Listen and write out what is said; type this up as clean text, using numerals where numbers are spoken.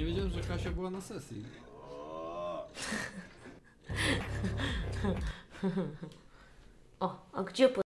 nie wiedziałem, że Kasia była na sesji. O, a gdzie